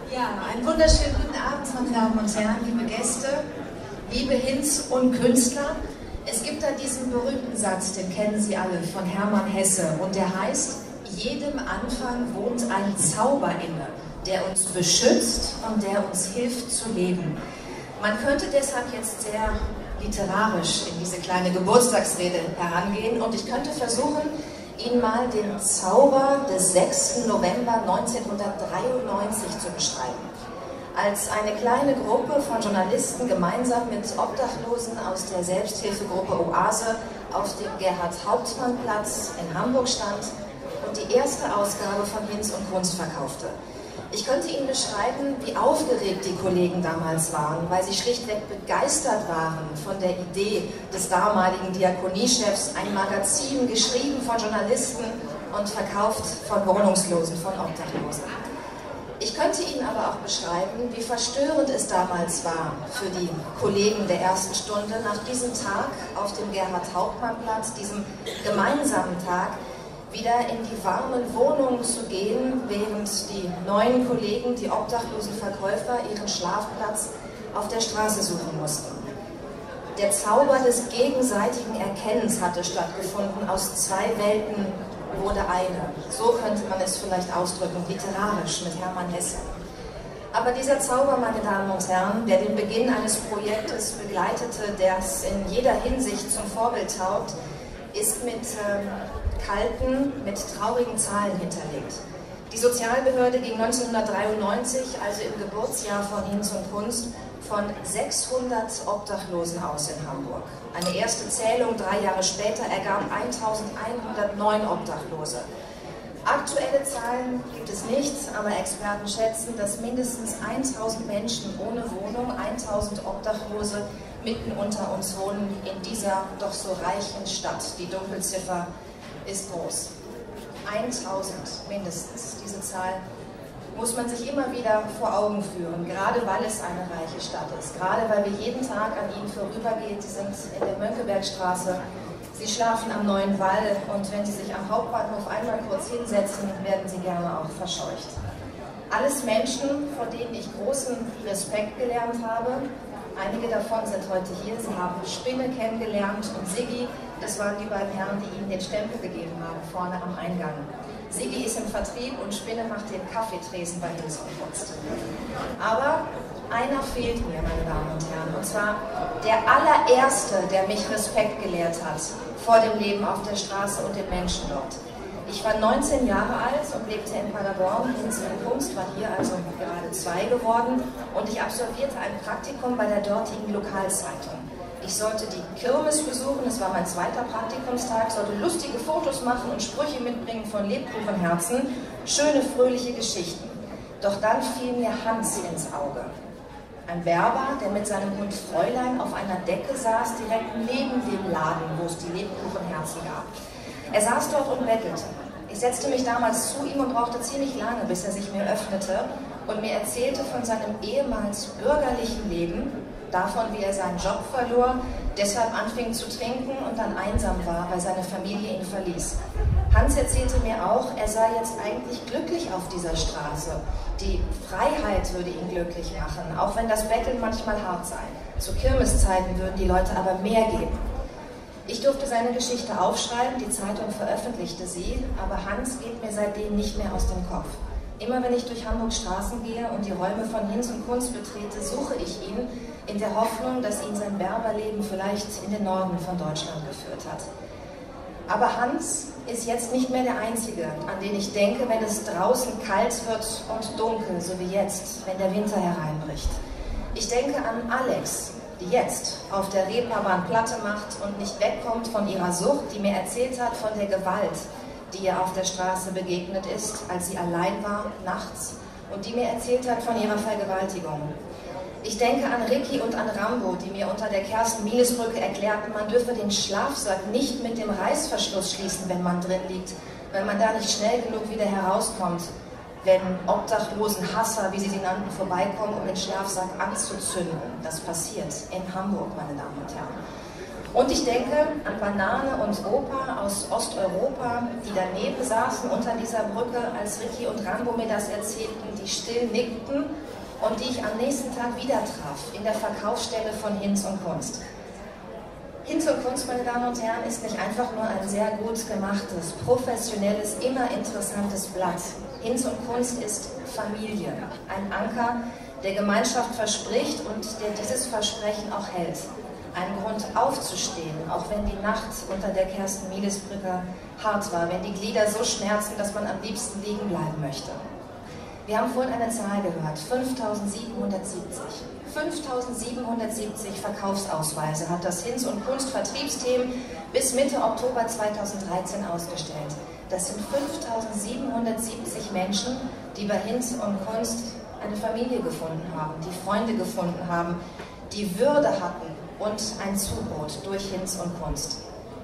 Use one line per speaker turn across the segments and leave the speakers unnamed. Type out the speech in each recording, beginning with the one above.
Ja, einen wunderschönen guten Abend, meine Damen und Herren, liebe Gäste, liebe Hinz und Künstler. Es gibt da diesen berühmten Satz, den kennen Sie alle, von Hermann Hesse, und der heißt: Jedem Anfang wohnt ein Zauber inne, der uns beschützt und der uns hilft zu leben. Man könnte deshalb jetzt sehr literarisch in diese kleine Geburtstagsrede herangehen und ich könnte versuchen, Ihnen mal den Zauber des 6. November 1993 zu beschreiben. Als eine kleine Gruppe von Journalisten gemeinsam mit Obdachlosen aus der Selbsthilfegruppe Oase auf dem Gerhard-Hauptmann-Platz in Hamburg stand und die erste Ausgabe von Hinz und Kunst verkaufte. Ich könnte Ihnen beschreiben, wie aufgeregt die Kollegen damals waren, weil sie schlichtweg begeistert waren von der Idee des damaligen Diakoniechefs, ein Magazin geschrieben von Journalisten und verkauft von Wohnungslosen, von Obdachlosen. Ich könnte Ihnen aber auch beschreiben, wie verstörend es damals war für die Kollegen der ersten Stunde, nach diesem Tag auf dem Gerhard-Hauptmann-Platz, diesem gemeinsamen Tag, wieder in die warmen Wohnungen zu gehen, während die neuen Kollegen, die obdachlosen Verkäufer, ihren Schlafplatz auf der Straße suchen mussten. Der Zauber des gegenseitigen Erkennens hatte stattgefunden, aus zwei Welten wurde eine. So könnte man es vielleicht ausdrücken, literarisch mit Hermann Hesse. Aber dieser Zauber, meine Damen und Herren, der den Beginn eines Projektes begleitete, der es in jeder Hinsicht zum Vorbild taugt, ist mit kalten, mit traurigen Zahlen hinterlegt. Die Sozialbehörde ging 1993, also im Geburtsjahr von Hinz und Kunst, von 600 Obdachlosen aus in Hamburg. Eine erste Zählung 3 Jahre später ergab 1109 Obdachlose. Aktuelle Zahlen gibt es nicht, aber Experten schätzen, dass mindestens 1000 Menschen ohne Wohnung, 1000 Obdachlose mitten unter uns wohnen in dieser doch so reichen Stadt. Die Dunkelziffer ist groß. 1000 mindestens. Diese Zahl muss man sich immer wieder vor Augen führen, gerade weil es eine reiche Stadt ist, gerade weil wir jeden Tag an ihnen vorübergehen. Sie sind in der Mönckebergstraße, sie schlafen am Neuen Wall und wenn sie sich am Hauptbahnhof einmal kurz hinsetzen, werden sie gerne auch verscheucht. Alles Menschen, vor denen ich großen Respekt gelernt habe. Einige davon sind heute hier. Sie haben Spinne kennengelernt und Siggi, das waren die beiden Herren, die ihnen den Stempel gegeben haben, vorne am Eingang. Siggi ist im Vertrieb und Spinne macht den Kaffeetresen bei Hinz und Kunst. Aber einer fehlt mir, meine Damen und Herren, und zwar der allererste, der mich Respekt gelehrt hat vor dem Leben auf der Straße und den Menschen dort. Ich war 19 Jahre alt und lebte in Paderborn. Hinz und Kunst war hier also gerade 2 geworden und ich absolvierte ein Praktikum bei der dortigen Lokalzeitung. Ich sollte die Kirmes besuchen, es war mein 2. Praktikumstag, sollte lustige Fotos machen und Sprüche mitbringen von Lebkuchenherzen, schöne, fröhliche Geschichten. Doch dann fiel mir Hans ins Auge. Ein Werber, der mit seinem Hund Fräulein auf einer Decke saß, direkt neben dem Laden, wo es die Lebkuchenherzen gab. Er saß dort und bettelte. Ich setzte mich damals zu ihm und brauchte ziemlich lange, bis er sich mir öffnete und mir erzählte von seinem ehemals bürgerlichen Leben, davon, wie er seinen Job verlor, deshalb anfing zu trinken und dann einsam war, weil seine Familie ihn verließ. Hans erzählte mir auch, er sei jetzt eigentlich glücklich auf dieser Straße. Die Freiheit würde ihn glücklich machen, auch wenn das Betteln manchmal hart sei. Zu Kirmeszeiten würden die Leute aber mehr geben. Ich durfte seine Geschichte aufschreiben, die Zeitung veröffentlichte sie, aber Hans geht mir seitdem nicht mehr aus dem Kopf. Immer wenn ich durch Hamburgs Straßen gehe und die Räume von Hinz und Kunst betrete, suche ich ihn in der Hoffnung, dass ihn sein Werberleben vielleicht in den Norden von Deutschland geführt hat. Aber Hans ist jetzt nicht mehr der Einzige, an den ich denke, wenn es draußen kalt wird und dunkel, so wie jetzt, wenn der Winter hereinbricht. Ich denke an Alex, die jetzt auf der Reeperbahn Platte macht und nicht wegkommt von ihrer Sucht, die mir erzählt hat von der Gewalt, die ihr auf der Straße begegnet ist, als sie allein war, nachts, und die mir erzählt hat von ihrer Vergewaltigung. Ich denke an Ricky und an Rambo, die mir unter der Kersten-Miles-Brücke erklärten, man dürfe den Schlafsack nicht mit dem Reißverschluss schließen, wenn man drin liegt, weil man da nicht schnell genug wieder herauskommt, wenn obdachlosen Hasser, wie sie nannten, vorbeikommen, um den Schlafsack anzuzünden. Das passiert in Hamburg, meine Damen und Herren. Und ich denke an Banane und Opa aus Osteuropa, die daneben saßen unter dieser Brücke, als Ricky und Rambo mir das erzählten, die still nickten und die ich am nächsten Tag wieder traf, in der Verkaufsstelle von Hinz und Kunst. Hinz und Kunst, meine Damen und Herren, ist nicht einfach nur ein sehr gut gemachtes, professionelles, immer interessantes Blatt. Hinz und Kunst ist Familie, ein Anker, der Gemeinschaft verspricht und der dieses Versprechen auch hält. Ein Grund aufzustehen, auch wenn die Nacht unter der Kersten-Mieles-Brücke hart war, wenn die Glieder so schmerzen, dass man am liebsten liegen bleiben möchte. Wir haben vorhin eine Zahl gehört, 5.770. 5.770 Verkaufsausweise hat das Hinz und Kunst Vertriebsteam bis Mitte Oktober 2013 ausgestellt. Das sind 5.770 Menschen, die bei Hinz und Kunst eine Familie gefunden haben, die Freunde gefunden haben, die Würde hatten und ein Zubrot durch Hinz und Kunst.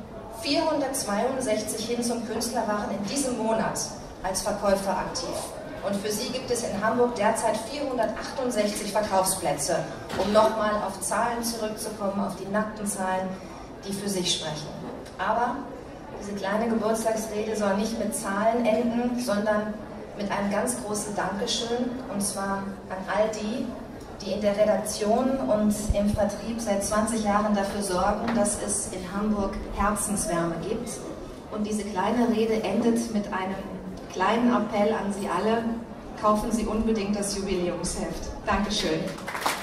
462 Hinz und Künstler waren in diesem Monat als Verkäufer aktiv. Und für sie gibt es in Hamburg derzeit 468 Verkaufsplätze, um nochmal auf Zahlen zurückzukommen, auf die nackten Zahlen, die für sich sprechen. Aber diese kleine Geburtstagsrede soll nicht mit Zahlen enden, sondern mit einem ganz großen Dankeschön, und zwar an all die, die in der Redaktion und im Vertrieb seit 20 Jahren dafür sorgen, dass es in Hamburg Herzenswärme gibt. Und diese kleine Rede endet mit einem kleinen Appell an Sie alle: Kaufen Sie unbedingt das Jubiläumsheft. Dankeschön.